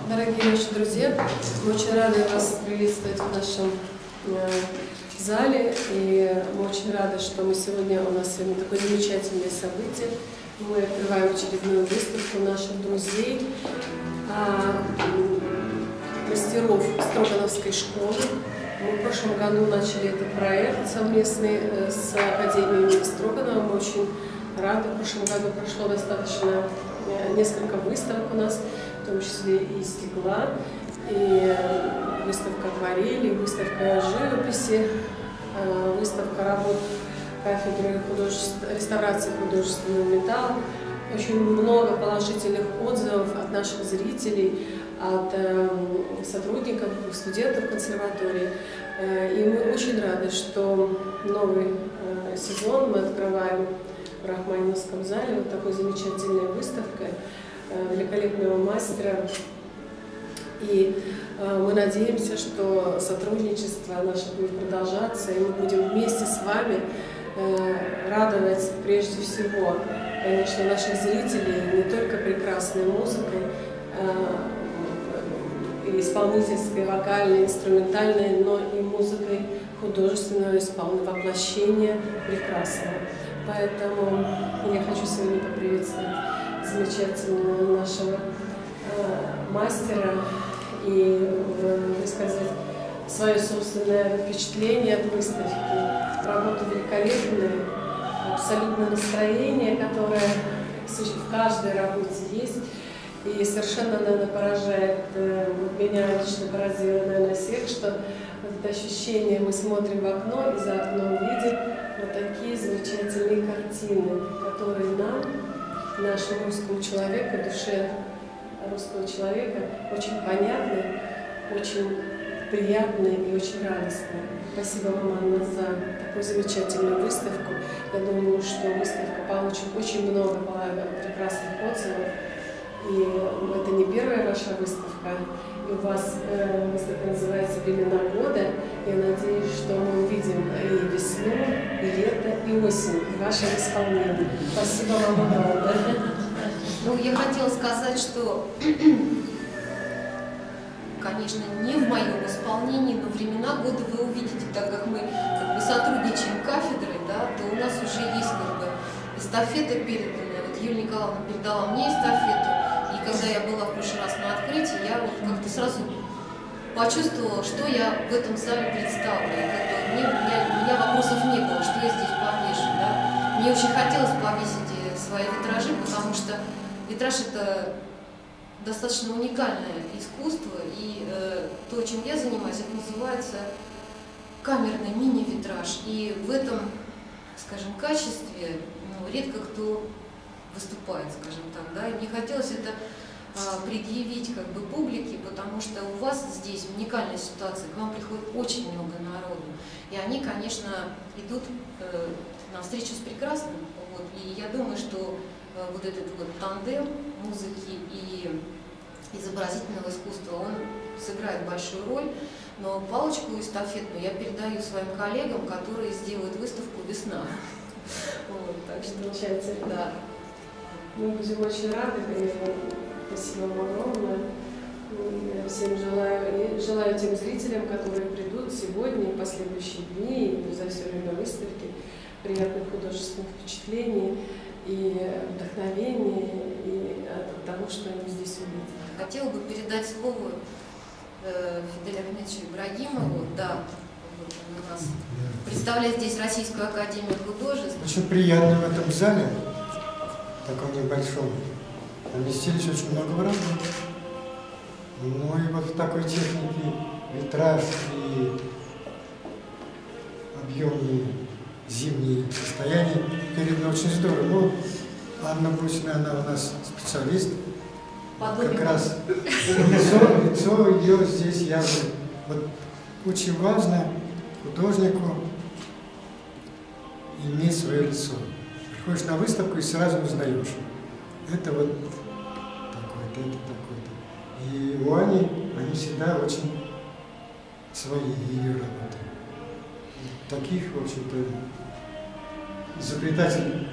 Дорогие наши друзья, мы очень рады вас приветствовать в нашем зале. И мы очень рады, что у нас сегодня такое замечательное событие. Мы открываем очередную выставку наших друзей, мастеров Строгановской школы. Мы в прошлом году начали этот проект совместный с Академией имени Строганова. Мы очень рады. В прошлом году прошло достаточно несколько выставок у нас, в том числе и стекла, и выставка акварели, выставка живописи, выставка работ кафедры реставрации художественного металла. Очень много положительных отзывов от наших зрителей, от сотрудников, студентов консерватории. И мы очень рады, что новый сезон мы открываем в Рахманиновском зале вот такой замечательной выставкой великолепного мастера. И мы надеемся, что сотрудничество наше будет продолжаться, и мы будем вместе с вами радовать прежде всего, конечно, наших зрителей не только прекрасной музыкой, исполнительской, вокальной, инструментальной, но и музыкой художественного воплощения прекрасного. Поэтому я хочу сегодня поприветствовать замечательного нашего мастера и высказать свое собственное впечатление от выставки. Работа великолепная, абсолютно настроение, которое в каждой работе есть. И совершенно, наверное, поражает, меня лично поразило, наверное, всех, что это ощущение, мы смотрим в окно и за окном видим вот такие замечательные картины, которые нам, нашему русскому человеку, душе русского человека, очень понятны, очень приятны и очень радостны. Спасибо вам, Анна, за такую замечательную выставку. Я думаю, что выставка получит очень много прекрасных отзывов. И это не первая ваша выставка, и у вас выставка называется «Времена года». Я надеюсь, что мы увидим и весну, и лето, и осень в вашем исполнении. Спасибо вам огромное. Ну, я хотела сказать, что, конечно, не в моем исполнении, но времена года вы увидите, так как мы сотрудничаем кафедрой, да, то у нас уже есть эстафета переданная. Вот Юлия Николаевна передала мне эстафету. И когда я была в прошлый раз на открытии, я вот как-то сразу почувствовала, что я в этом зале представляю. У меня вопросов не было, что я здесь повешу. Да? Мне очень хотелось повесить свои витражи, потому что витраж – это достаточно уникальное искусство. И то, чем я занимаюсь, это называется камерный мини-витраж. И в этом, скажем, качестве редко кто выступает, скажем так, да, и мне хотелось это предъявить публике, потому что у вас здесь уникальная ситуация, к вам приходит очень много народу, и они, конечно, идут на встречу с прекрасным, вот, и я думаю, что вот этот вот тандем музыки и изобразительного искусства, он сыграет большую роль, но палочку эстафетную я передаю своим коллегам, которые сделают выставку «Весна». Вот, так что замечательно. Да. Мы будем очень рады, конечно. Спасибо вам огромное. Я всем желаю тем зрителям, которые придут сегодня и в последующие дни, и за все время выставки, приятных художественных впечатлений и вдохновения, и от того, что они здесь увидят. Хотела бы передать слово Фиделю Ахмедовичу Ибрагимову. Да, вот он у нас представляет здесь Российскую академию художеств. Очень приятно в этом зале, таком небольшом, поместились очень много воробьев. Ну и вот в такой технике витраж и объемные зимние состояния переданы очень здорово. Ну, Анна Брусина, она у нас специалист. Как раз лицо ее здесь явно. Вот очень важно художнику иметь свое лицо. Приходишь на выставку и сразу узнаешь. Это вот такой-то, это такой-то. И у Ани, они всегда очень свои ее работы. Таких, в общем-то, изобретатель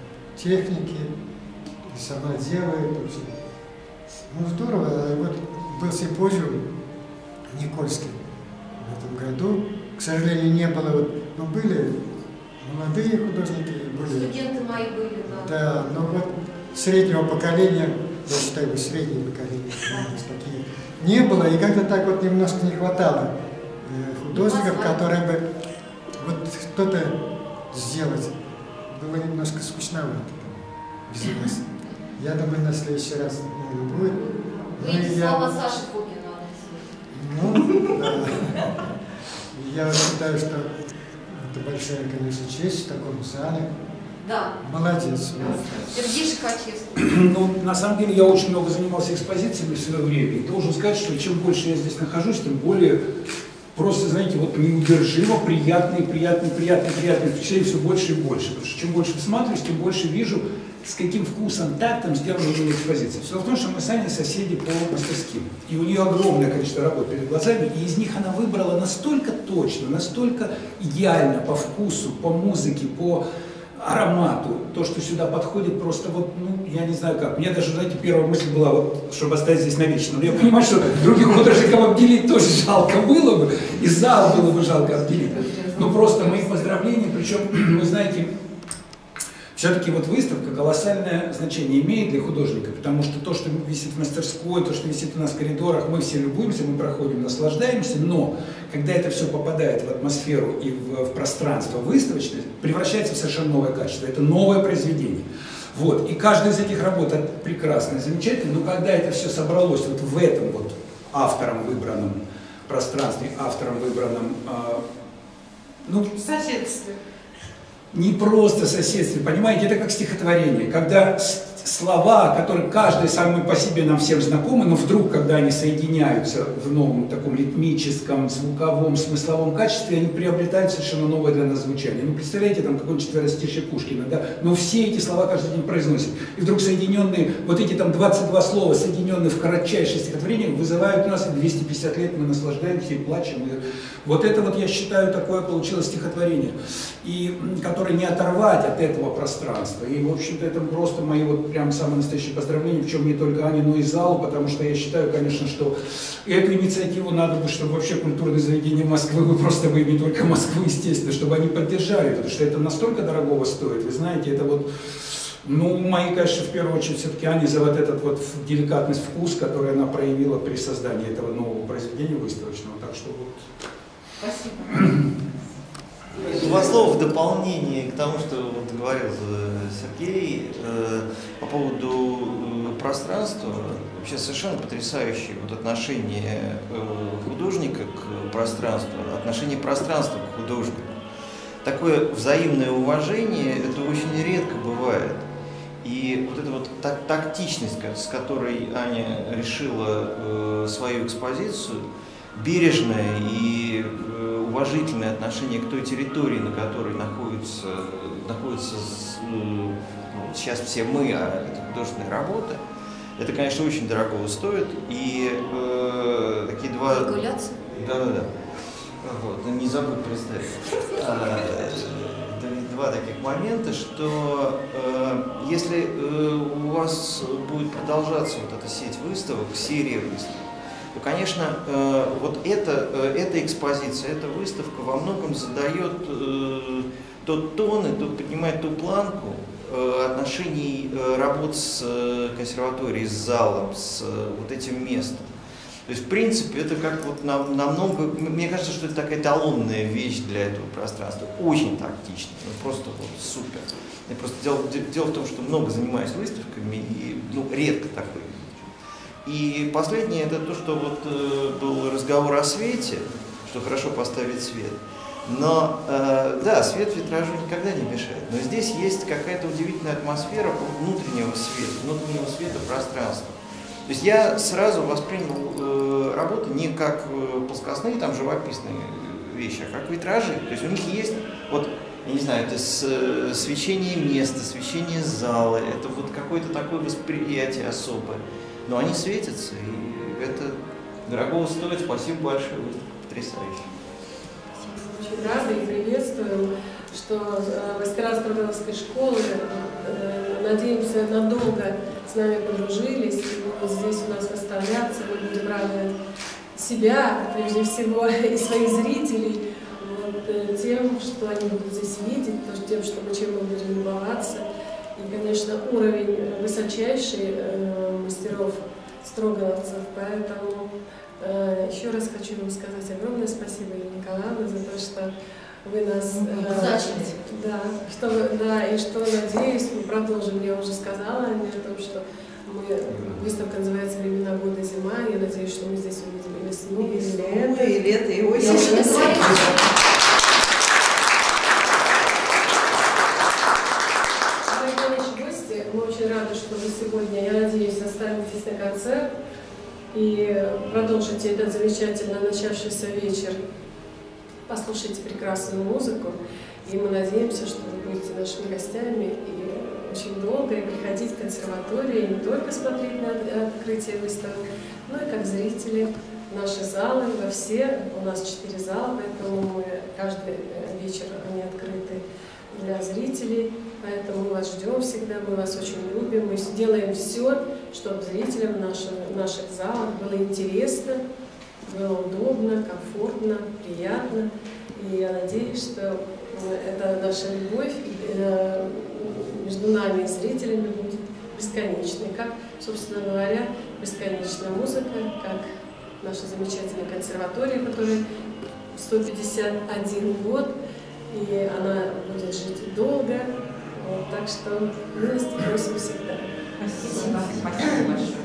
техники, и сама делает. Ну здорово, вот был симпозиум Никольский в этом году. К сожалению, не было, ну, были молодые художники, были... Студенты мои были, да. Да, но вот среднего поколения, я считаю, среднее поколение, такие не было, и как-то так вот немножко не хватало художников, которые бы вот что-то сделать. Было немножко скучновато без вас. Я думаю, на следующий раз будет. Выйди слова Саши Фокина. Ну, да. Я считаю, что это большая, конечно, честь в таком зале. Да. Молодец. Сергей Шихачевский. Ну, на самом деле, я очень много занимался экспозициями в свое время. И должен сказать, что чем больше я здесь нахожусь, тем более просто, знаете, вот неудержимо приятные впечатления все больше и больше. Потому что чем больше всматриваюсь, тем больше вижу, с каким вкусом, тактом сделана эта экспозиция. Все в том, что мы с Аней соседи по мастерским. И у нее огромное количество работ перед глазами, и из них она выбрала настолько точно, настолько идеально по вкусу, по музыке, по аромату, то, что сюда подходит, просто вот, ну, я не знаю как. Мне даже, знаете, первая мысль была, вот, чтобы оставить здесь навечно. Но я понимаю, что других художников обделить тоже жалко было бы, и зал было бы жалко обделить. Ну, просто мои поздравления, причем, вы знаете, все-таки вот выставка колоссальное значение имеет для художника, потому что то, что висит в мастерской, то, что висит у нас в коридорах, мы все любуемся, мы проходим, наслаждаемся, но когда это все попадает в атмосферу и в пространство выставочное, превращается в совершенно новое качество. Это новое произведение. Вот. И каждая из этих работ прекрасная, замечательная, но когда это все собралось вот в этом вот автором выбранном пространстве, автором выбранном, ну, Соседстве. не просто соседстве, понимаете, это как стихотворение, когда слова, которые каждый сам по себе нам всем знакомы, но вдруг, когда они соединяются в новом таком ритмическом, звуковом, смысловом качестве, они приобретают совершенно новое для нас звучание. Ну, представляете, там какое-нибудь четверостишие Пушкина, да? Но все эти слова каждый день произносят. И вдруг соединенные, вот эти там 22 слова, соединенные в кратчайшее стихотворение, вызывают у нас 250 лет, мы наслаждаемся и плачем. И вот это вот, я считаю, такое получилось стихотворение, и которое не оторвать от этого пространства. И, в общем-то, это просто мои вот прям самые настоящие поздравления, в чем не только Ане, но и залу, потому что я считаю, конечно, что эту инициативу надо бы, чтобы вообще культурные заведения Москвы, вы просто вы не только Москвы, естественно, чтобы они поддержали, потому что это настолько дорогого стоит, вы знаете, это вот, ну, мои, конечно, в первую очередь, все-таки Ане за вот этот вот деликатность, вкус, который она проявила при создании этого нового произведения выставочного, так что вот. Спасибо. Два слова в дополнение к тому, что вот говорил Сергей по поводу пространства. Вообще совершенно потрясающее вот отношение художника к пространству, отношение пространства к художнику. Такое взаимное уважение, это очень редко бывает. И вот эта вот тактичность, с которой Аня решила свою экспозицию, бережное и уважительное отношение к той территории, на которой находится сейчас все мы, а это художественные работы, это, конечно, очень дорого стоит. И такие два... Регуляция? Да. Вот, не забудь представить. Два таких момента, что если у вас будет продолжаться вот эта сеть выставок, серия выставок, то, конечно, вот эта экспозиция, эта выставка во многом задает тот тон и поднимает ту планку отношений работ с консерваторией, с залом, с вот этим местом. То есть, в принципе, это как вот намного, мне кажется, что это такая эталонная вещь для этого пространства, очень тактичная, ну, просто вот супер. И просто дело в том, что много занимаюсь выставками и редко такое. И последнее, это то, что вот был разговор о свете, что хорошо поставить свет. Но, да, свет витражу никогда не мешает. Но здесь есть какая-то удивительная атмосфера внутреннего света пространства. То есть я сразу воспринял работы не как плоскостные, там, живописные вещи, а как витражи. То есть у них есть, вот, я не знаю, это свечение места, свечение зала, это вот какое-то такое восприятие особое. Но они светятся, и это дорого стоит. Спасибо большое, потрясающе. Очень рада и приветствуем, что мастера Строгановской школы надеемся, надолго с нами подружились. И вот здесь у нас выставляться, мы будем радовать себя, прежде всего, и своих зрителей, вот, тем, что они будут здесь видеть, тем, что чем мы будем любоваться. И, конечно, уровень высочайший мастеров строгановцев, поэтому еще раз хочу вам сказать огромное спасибо, Юлия Николаевна, за то, что вы нас... и что, надеюсь, мы продолжим. Я уже сказала о том, что выставка называется «Времена года зима». Я надеюсь, что мы здесь увидим и весну, и лето, и осень. Мы очень рады, что вы сегодня, я надеюсь, останетесь на концерт и продолжите этот замечательно начавшийся вечер. Послушайте прекрасную музыку, и мы надеемся, что вы будете нашими гостями и очень долго и приходить в консерваторию, и не только смотреть на открытие выставок, но и как зрители наши залы, во все, у нас 4 зала, поэтому каждый вечер они открыты для зрителей, поэтому мы вас ждем всегда, мы вас очень любим, мы сделаем все, чтобы зрителям наших залах было интересно, было удобно, комфортно, приятно. И я надеюсь, что эта наша любовь между нами и зрителями будет бесконечной, как, собственно говоря, бесконечная музыка, как наша замечательная консерватория, которая 151 год, и она будет жить долго. Вот, так что милости просим всегда. Спасибо большое.